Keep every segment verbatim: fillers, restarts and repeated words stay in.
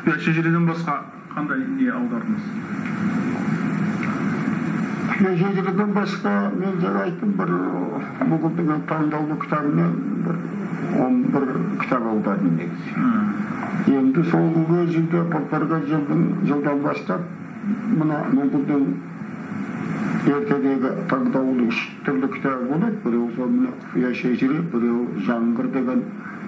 Шежіреден басқа қандай не аудардыңыз? Шежіреден басқа мен жаңа айттым, бір бүгінгі таңдаулы кітабына бір он бір кітап аудардым негізі. Енді сол кезінде былтырғы жылдан бастап мына мүмкінден ертедегі таңдаулы үш түрлі кітап болады. Біреу сол мына құпия шежіре, біреу жаңғыр деген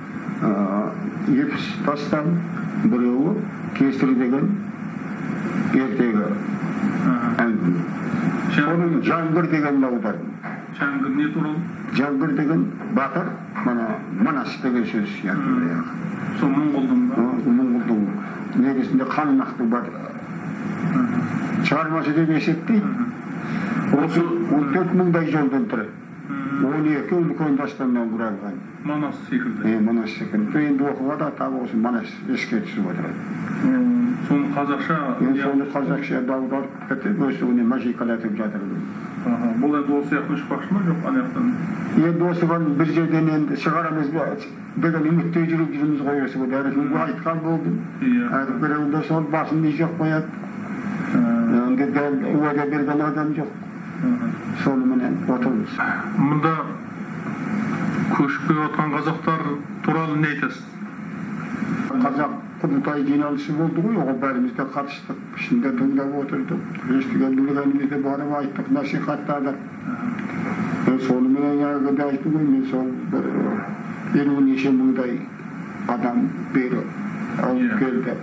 епіс дастан, біреуі кесір деген ертегі әңгіме. Соның жаңғыр деген аудардым. Жаңғыр не туралы? Жаңғыр деген батыр, мана Манас деген сөз сияқты. Сол Моңғолдың ба? Моңғолдың негізінде Қалмақтың бар шығармасы деп есептейді. он төрт мыңдай жолдан тұрады. он екі үлкен дастаннан құралған. Манас секілді. Е, Манас секілді. Енді оқуға да тағы осы Манас еске түсіп отырады. Соны қазақша? Соны қазақша аударып бітіп, өсуіне мәжикалатып жатырды. Бұл енді осы яқтан шықпақшы ма, жоқ анаяқтан? Енді осыған бір жерден енді шығарамыз ба деген үмітте жүріп жүрміз ғой осы бұл. Әрі айтқан болдым. Әрі біреуінде сол басын не жоқ қояды. Енді дәл уәде берген адам жоқ. Сонымен отырмыз. Мұнда көшіп келіп отқан қазақтар туралы не айтасыз? Қазақ құрылтай жиналысы болды ғой, оған бәріміз де қатыстық, ішінде тыңдап отырдық, естіген білгенімізді барып айттық, насихаттадық. Сонымен әлгіде айтты ғой, мен сол бір елу неше мыңдай адам бері алып келді.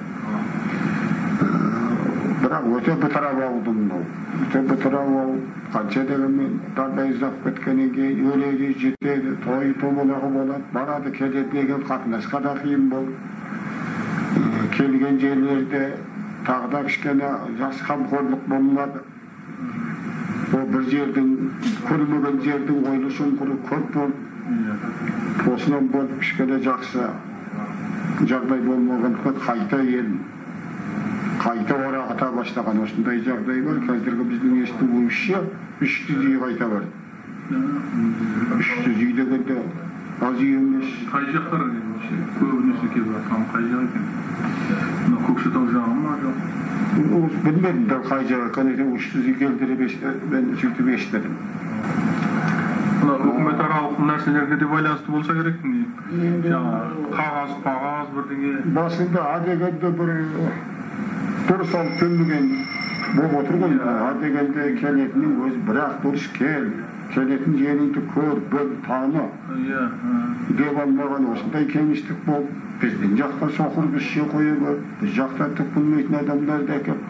Бірақ өте бітірап алдым бұл. Өте бітірап алып, қанша дегенмен дардай ұзап кеткенен кейін өледі, жетеді, той томалағы болады, барады, келеді деген қатынасқа да қиын болды. Келген жерлерде тағы да кішкене жас қамқорлық болмады. Ол бір жердің, көрмеген жердің ойлы шұңқыры көп болды. Осынан болып кішкене жақсы жағдай болмаған қайта елін. Қайта орағыта бастаған осындай жағдай бар. Қазіргі біздің естуімізше үш жүз үй қайта бар. үш жүз үй дегенде аз үй емес. Қай жақтар көбінесе келіп жатқан қай жақ екен? Мына Көкшетау жағы ма жоқ? Білмедім дәл қай жағы екен. үш жүз үй келдіріп мен сөйтіп естідім. Үкімет аралық нәрселерге де байланысты болса керек не? Қағаз, қағаз бірдеңе. Басында а дегенде бір дұрыс алып келмеген болып отыр ғой. А дегенде келетінің өзі бірақ дұрыс кел, келетін жеріңді көр, біл, таны деп алмаған осындай кемістік болып, біздің жақта соқыр бізше қойы бар, біз жақта түк білмейтін адамдарды әкеп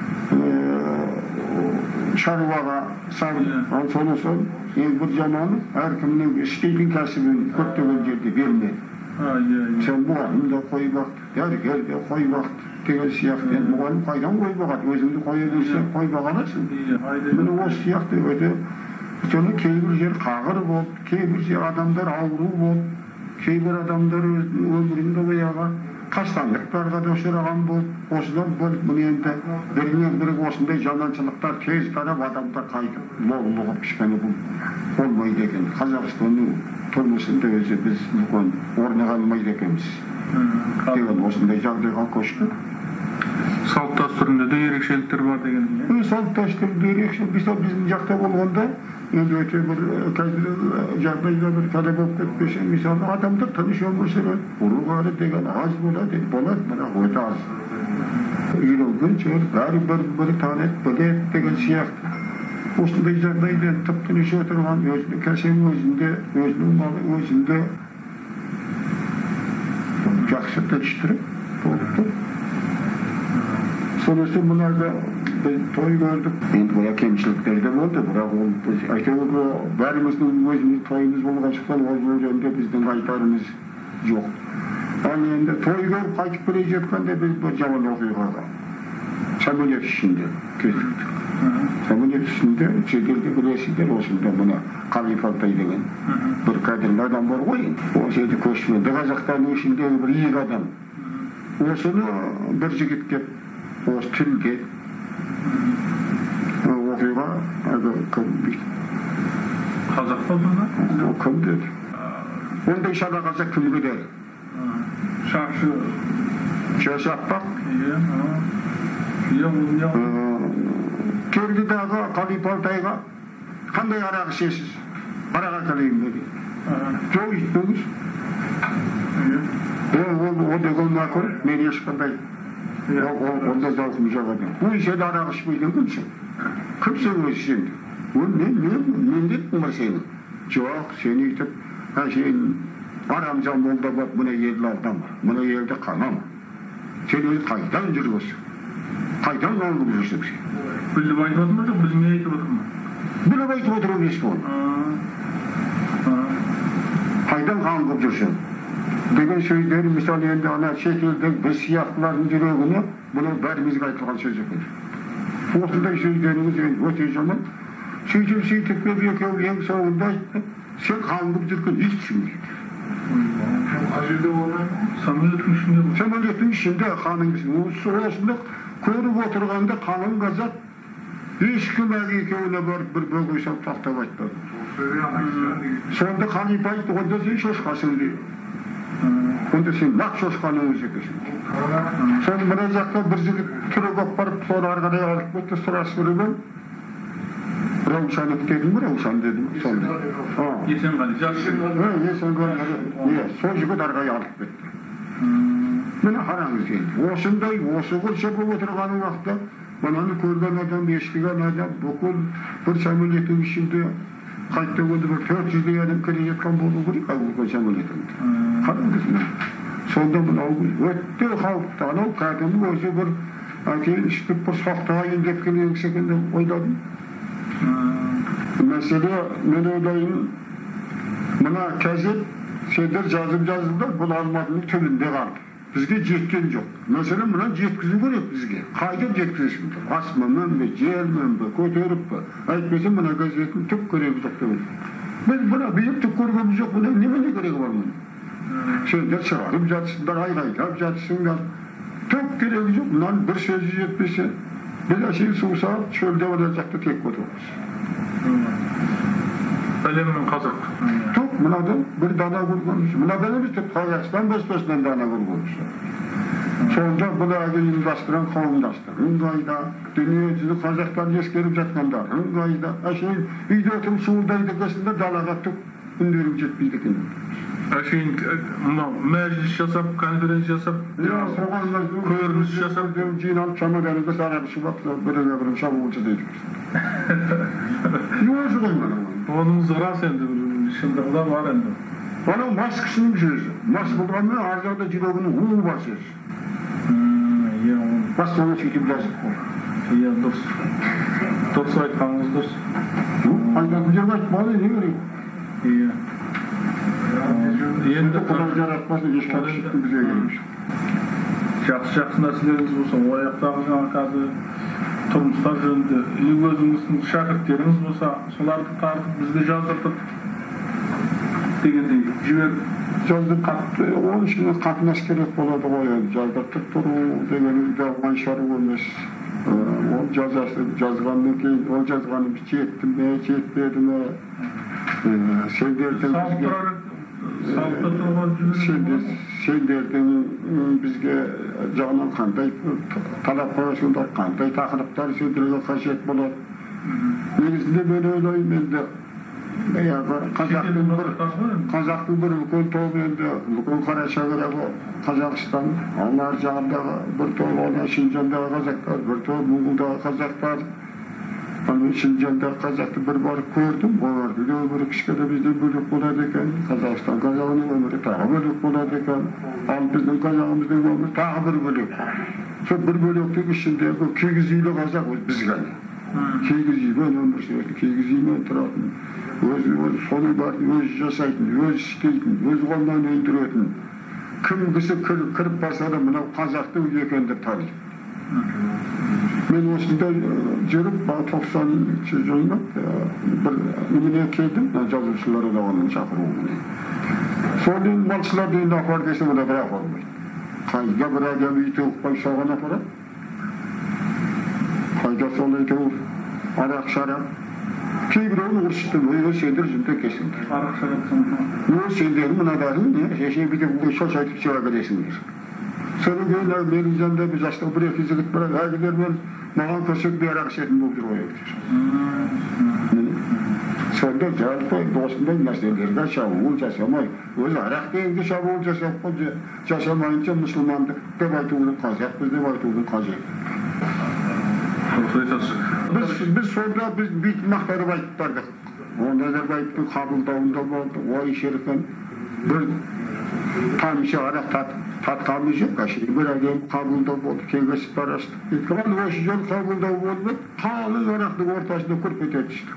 шаруаға салып, соны сол ең бір жаманы әркімнің істейтін кәсібін көптеген жерде бермеді. Сен мұғалім де қой бақты, дәрігер де қой бақты деген сияқты. Енді мұғалім қайдан қой бағады? Өзіңді қоя берсең қой бағаларсың. Міне осы сияқты өте соны кейбір жер қағыр болды, кейбір жер адамдар ауру болды, кейбір адамдар өмірінде баяғы қастандықтарға да ұшыраған болды. Осыдан бұл енді бірінен бірі осындай жаманшылықтар тез тарап адамдар қайтып молығып кішкене болмайды екен. Қазақстанның тұрмысында өзі біз үлкен орныға алмайды екенбіз деген осындай жағдайға көштік. Салт дәстүрінде де ерекшеліктер бар деген. Салт дәстүрінде ерекшелік біздің жақта болғанда енді өте бір қазір жағдайда бір талап болып кетпесе, мысалы адамдар тыныш өмір сүреді, ұры-қары деген аз болады, болады, бірақ өте аз. Үйренген жер бәрі бір-бірі танып біледі деген сияқты. Осындай жағдайда тып-тыныш отырған өзінің кәсібі өзінде, өзінің малы өзінде жақсы тыныштырып болды. Сонысы мұнарда біз той көрдік. Енді бұл кемшіліктер де болды, бірақ ол әйтеуір бәріміздің өзіміз тойымыз болған шықтан ол жөнінде біздің айтарымыз жоқ. Ал енді той көріп қайтып келе жатқанда біз бір жаман оқиғаға самолет ішінде кезіктік. Самолет ішінде шетелде білесіздер осында мына Қалип Алтай деген бір кәдімгі адам бар ғой. Осы енді көшпенді қазақтардың ішіндегі бір игі адам. Осыны бір жігіт кеп осы тілге оқиға кім дейді. Қазақ па бұнда? Кім деді. Ондай шара қазақ кім кедер? Шаршы Çeşapbak. Iya. Iya, iya. Keldi dağı Kalip Altay'a kanday arak içesiz? Arak kalayım dedi. Çok içtiniz. O o degen makul, men yaşkanday. O onda zavkımıza kadar. Bu işe de arak içmeydin kimsin? Kimsin o işin? Bu ne, ne, ne dedim var senin? Çok, seni itip, ha şeyin, aramcan oldu bak, buna yerli aldama, buna yerde kanama. Sen öyle kaydan yürüyorsun. Kaydan kaldırıyorsun sen. Bilip aytmadın mı, bilmeye aytıp oturma? Bilip aytıp oturup eski oldu. Kaydan kaldırıyorsun. Degen sözleri, misal endi ana şekilde biz siyahların yüreğine, bunu berimizge aytılgan söz eкен. Osындай сөздеріңіз өте жаман. Сөйтіп сөйтіп көп екеуі ең соңында айтты, сен қаңғып жүрген ешкім дейді. Қажеде оны самолеттің ішінде бұл. Самолеттің ішінде қаныңыз. Осында көріп отырғанда қалың қазақ ешкім әлі екеуіне барып бір бөгей салып тақтап айтты. Сонда Қалип айтты, онда сен шошқасың дейді. Онда сен нақ шошқаның өзі екенсің. Соны мына жақта бір жігіт түріп алып барып, соны ары қарай алып кетті, сұрастырып, Раушанык дедім бе, Раушан дедім. Есенғали, жақсы. Есенғали, сол жігіт ары қарай алып кетті. Міне қараңыз енді, осындай, осы қылша болып отырған уақытта, мынаны көрген адам, естіген адам, бүкіл бір самолеттің ішінде қайтты өңді бір төрт жүздей адам келе жатқан болу керек, бұл самолетіңді. Қараңыз міне. Сонда мынау өтті қауіпті, анау кәдімгі өзі бір әкейін ішіп бір соқтығайын деп келгісі екен деп ойладым. Мәселе, мен ойлайын, мына кәзет сендер жазып жазыңдар, бұл Алматының түбінде қалды. Бізге жеткен жоқ. Мәселе мына жеткізу керек бізге. Қайдап жеткізесіңдер? Асманнан бе, жермен бе, көтеріп бе? Әйтпесе мына газеттің түк керегі жоқ деп. Біз мына биыл түк көргеніміз жоқ, мына немене керегі бар мұның? Сендер шығарып жатсыңдар, айғайлап жатсыңдар. Түк керегі жоқ, мынаны бір сөзі жетпесе, біз әшейін су салып, шөлде ана жақта тек отырмыз. Әлемнің қазақ. Түк, мынадан бір дана көргеніміз. Мынадан емес, тек Қазақстан баспасынан дана көргеніміз. Сонда бұл әге ұйымдастырған қауымдастыр. Ыңғайда, дүниежүзі қазақтан ескеріп жатқандар. Ыңғайда, әшейін үйде отырып суылдайды кесінде далаға түк үндерім жетпейді екен. Әшейін мәжіліс жасап, конференция жасап, көрініс жасап, жиналып шамаданыңды сарабы шыбап, біріне бірін шабуылшы дейді. Не өзі қоймады? Оныңыз рас енді, шындығында бар енді. Оның мас кісінің сөзі. Мас болғанмен ар жағда жүрегінің уы бар сөзі. Бас соны сөйтіп жазып қой. Иә, дұрыс. Дұрыс айтқаныңыз дұрыс. Айтатын жерге айтпады, не керек? Иә. Енді құдай жаратпасын, ешқай шықтың бізге келмеш. Жақсы-жақсы нәрселеріңіз болса, ояқтағы жаңа қазір тұрмыстар жөнінде, өзіңіздің шәкірттеріңіз болса, соларды тартып, бізде жаздыртып дегендей жібер. Оның ішінде қатынас керек болады ғой, жаздыртып тұру дегенімізде оңай шаруа емес. Ол жазғаннан кейін, ол жазғанымыз жетті ме, жетпеді ме? Сендердің бізге жағынан қандай талап қойсыңдар, қандай тақырыптар сендерге қажет болады. Негізінде мен ойлаймын енді қазақтың бір үлкен тобы енді үлкен қара шаңырағы Қазақстан, алар жағындағы бір тобы Шинжандағы қазақтар, бір тобы Мұңғылдағы қазақтар. Мен Шинжандағы қазақты бір барып көрдім, олардың өмірі кішкене бізден бөлек болады екен, Қазақстан қазағының өмірі тағы бөлек болады екен, ал біздің қазағымыздың өмірі тағы бір бөлек. Сол бір бөлектің ішіндегі кигіз үйлі қазақ біз ғана. Кигіз үймен өмір сүретін, кигіз үймен тұратын, соның барын өзі жасайтын, өзі істейтін, өз қолынан өндіретін, кім кісі кіріп барса да мынау қазақтың екенді таниды. Мен осында жүріп, тоқсаныншы жылында бір немене келдім, жазушылар одағының шақыруымен. Содан малшылар дейін апар десем, оны бірақ olmaydı. Қайда бір адам үйті ұқпай соған апарады. Қайда сол үйті арақ шарап. Кейбіреуін ұршықты, өйі сендер жүнді кесіңдер. Арақ шарап соңында. Өй сендер мұнадарың, шеше бітіп шош айтып сеуа келесіңдер. Sonuç günler Berizan'da bir yaşta bir iki zıgıt bırak. Hergiler ben mağan köşek bir ara kışetim buldur koyuyordur. Sonunda cevap koy, dostunda meselelerine şavuğul yaşamay. Öz arak deyince şavuğul yaşamayınca Müslümandık da baytuğunu kazak, biz de baytuğunu kazak. Biz, biz sonra biz büyük mahtarı baytılardık. Onda da baytığı kabıldağında oldu, o iş yerken bir tanışı arak tat, tat kalmayacak da şey, bir adam kabılda oldu, kengesi parastık. Ama o iş yol kabılda oldu, kalın araklık ortasında kurpet etiştik.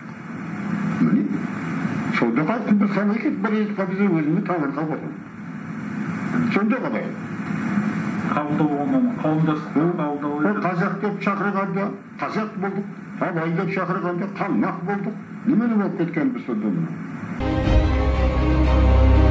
Sonunda kalktım biz kanıket, bir ilk bizi özümü tanır kapatalım. Sonunda kadar. Kabılda olmama, kavımda kabılda oldu. O Kazak deyip çakırganda, Kazak bulduk. Havayı deyip çakırganda, kanmak bulduk. Nimeni bok etken biz sonunda bunu.